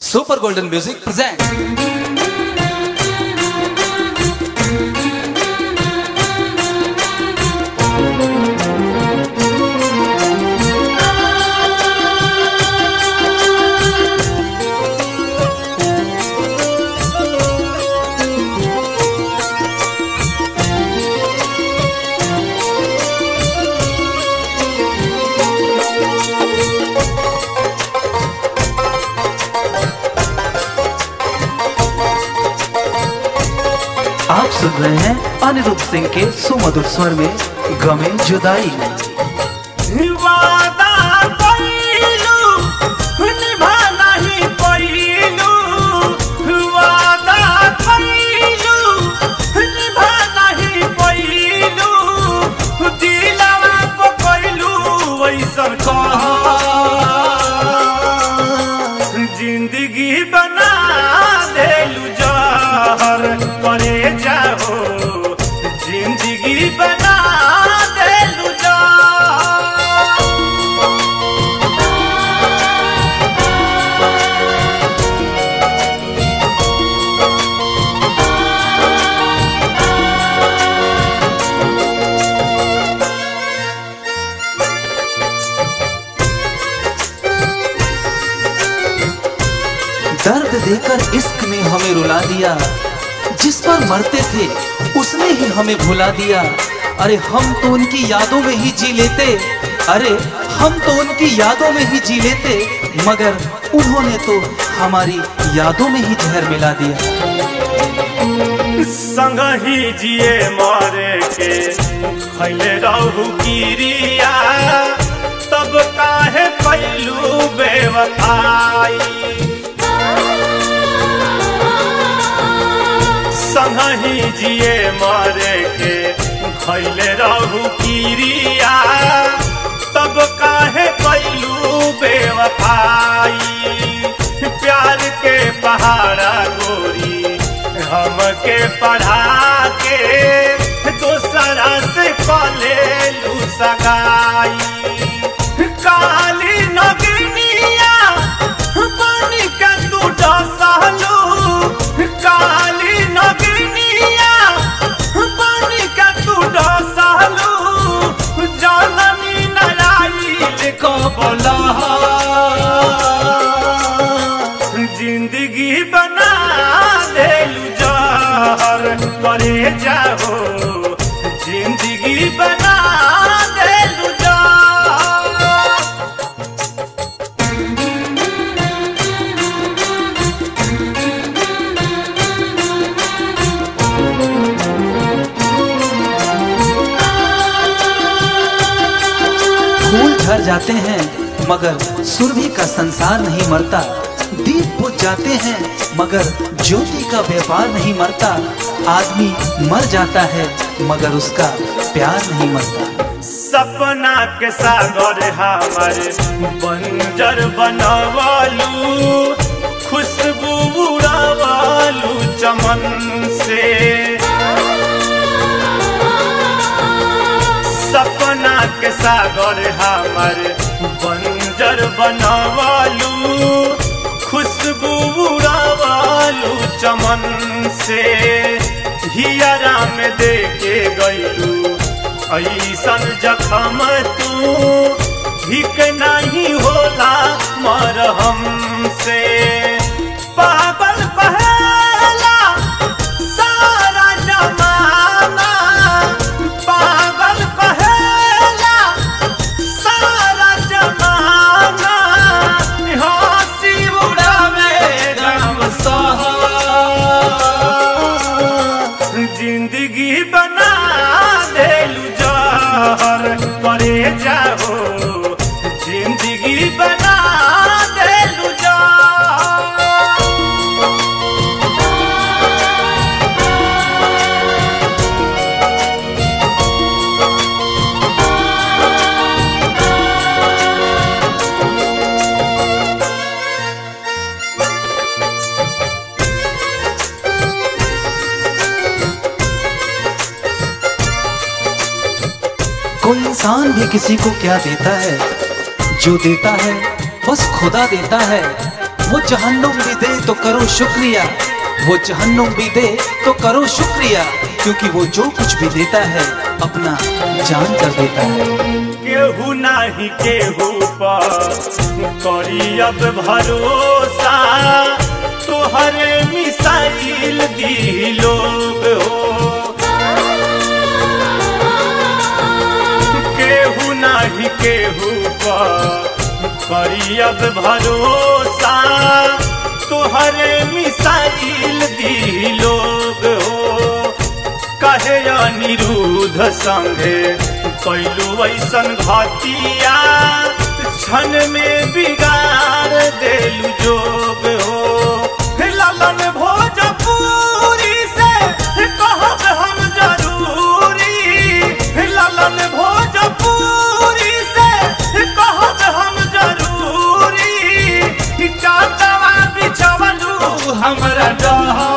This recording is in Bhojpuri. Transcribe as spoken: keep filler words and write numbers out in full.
Super golden music present. आप सुन रहे हैं अनिरुद्ध सिंह के सुमधुर स्वर में गमे जुदाई। वादा कइलू निभा नहीं पइलू, वादा कइलू निभा नहीं पइलू, दिलवा को कइलू वैसन कहा जिंदगी बना देलू जहर करे जाओ, जिंदगी बना देलू दर्द देकर इश्क ने हमें रुला दिया, जिस पर मरते थे उसने ही हमें भुला दिया। अरे हम तो उनकी यादों में ही जी लेते, अरे हम तो उनकी यादों में ही जी लेते, मगर उन्होंने तो हमारी यादों में ही जहर मिला दिया। संग ही जिए मारे के खैले रहू किरिया, तब काहे पैलू बेवफाई। संग ही जिए मारे के खैले रहू किरिया, तब काहे पैलू बेवफाई। प्यार के पहाड़ा गोरी हमके पढ़ा के दूसरा से कलेलू सगाई। काली नगनिया बनी के तू डसलू, काली नगनिया बनी के तू डसलू, जननी नारायण को बोला जिंदगी बना देलू जहर करे जाओ, जिंदगी बना देलू जहर। फूल झड़ जाते हैं मगर सुरभि का संसार नहीं मरता, दीप बुझ जाते हैं मगर ज्योति का व्यापार नहीं मरता। आदमी मर जाता है मगर उसका प्यार नहीं मरता। सपना के सागर हमारे बंजर बनवालू, खुशबू उड़ावालू चमन से। सपना के सागर हमारे बंजर बनवालू, खुशबू उड़ावालू चमन से। हियरा में देके गईलू ऐसन जखम तू, ठीक नहीं होला मरहम से। पागल पहला सारा जमाना, पागल पहला सारा जमाना, हंसी उड़ावे गम सहा, जिंदगी बना देलू जहर करे जाओ, जिंदगी बना देलू जहर। कोई इंसान भी किसी को क्या देता है, जो देता है बस खुदा देता है। वो जहन्नुम भी दे तो करो शुक्रिया, वो जहन्नुम भी दे तो करो शुक्रिया, क्योंकि वो जो कुछ भी देता है अपना जान कर देता है। केहू नाही केहू पर करी अब भरोसा, तोहरे मिसाइल दी लोग हो। केहू नाही केहू पर करी अब भरोसा, तोहरे मिसाइल दी लोग हो। कहे अनिरुद्ध संगे कैलू ऐसन घातिया, क्षण में बिगाड़ देलू जोग हो। ललन भोजपुरी से कहब हम जरूरी, ललन भोजपुरी से कहब हम जरूरी। काटवा बिछवलू हमरा डर